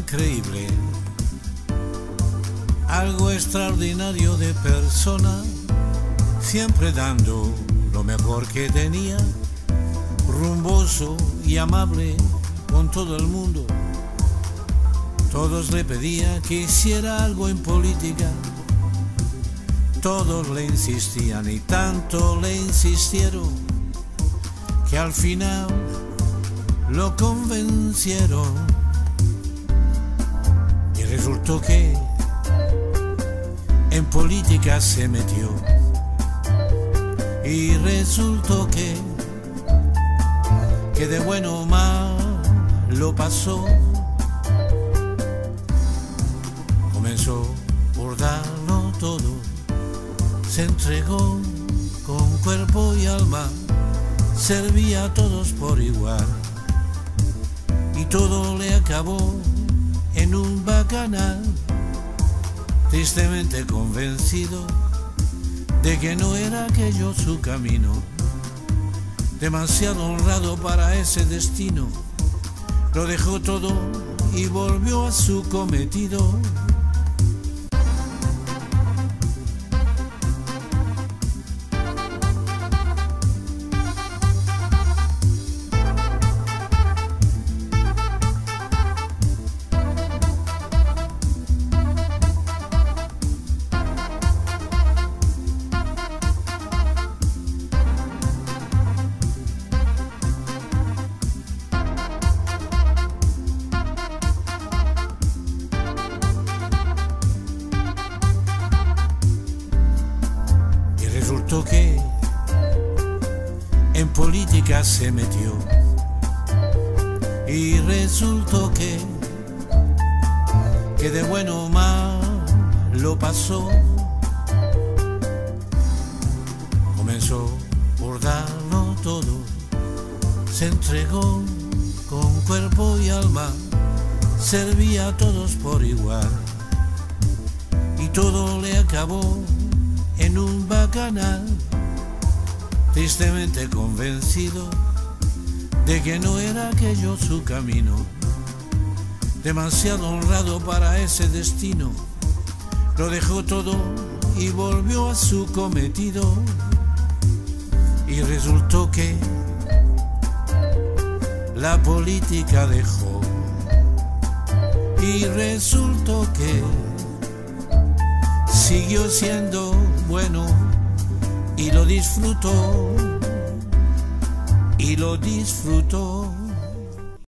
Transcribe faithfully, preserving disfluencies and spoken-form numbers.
increíble, algo extraordinario de persona, siempre dando lo mejor que tenía, rumboso y amable con todo el mundo. Todos le pedían que hiciera algo en política, todos le insistían y tanto le insistieron que al final lo convencieron. Y resultó que en política se metió, y resultó que que de bueno o mal lo pasó. Comenzó por darlo todo, se entregó con cuerpo y alma, servía a todos por igual, y todo le acabó en un bacanal, tristemente convencido de que no era aquello su camino, demasiado honrado para ese destino. Lo dejó todo y volvió a su cometido. Resultó que en política se metió, y resultó que que de bueno o mal lo pasó. Comenzó por darlo todo, se entregó con cuerpo y alma, servía a todos por igual, y todo le acabó en un bacanal, tristemente convencido de que no era aquello su camino, demasiado honrado para ese destino. Lo dejó todo y volvió a su cometido, y resultó que la política dejó, y resultó que siguió siendo bueno, y lo disfrutó, y lo disfrutó.